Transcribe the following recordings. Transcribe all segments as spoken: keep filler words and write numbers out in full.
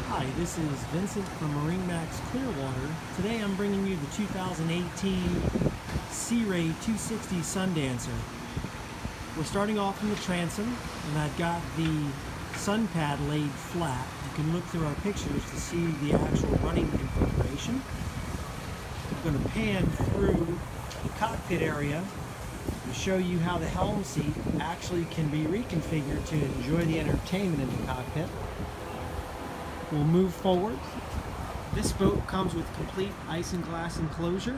Hi, this is Vincent from MarineMax Clearwater. Today I'm bringing you the two thousand eighteen Sea Ray two sixty Sundancer. We're starting off in the transom, and I've got the sun pad laid flat. You can look through our pictures to see the actual running configuration. I'm going to pan through the cockpit area to show you how the helm seat actually can be reconfigured to enjoy the entertainment in the cockpit. We'll move forward. This boat comes with complete isinglass enclosure.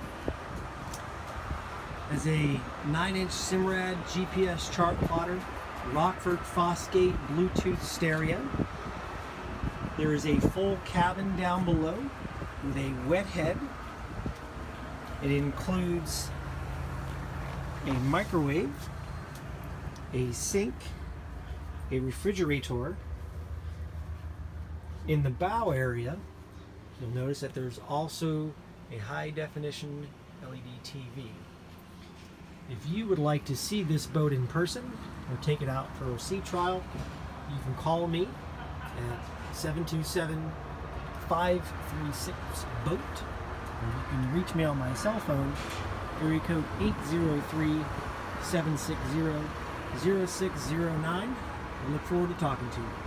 Has a nine inch Simrad G P S chart plotter, Rockford Fosgate Bluetooth stereo. There is a full cabin down below with a wet head. It includes a microwave, a sink, a refrigerator. In the bow area, you'll notice that there's also a high definition L E D T V. If you would like to see this boat in person or take it out for a sea trial, you can call me at seven two seven, five three six, BOAT, or you can reach me on my cell phone, area code eight zero three, seven six zero, zero six zero nine. I look forward to talking to you.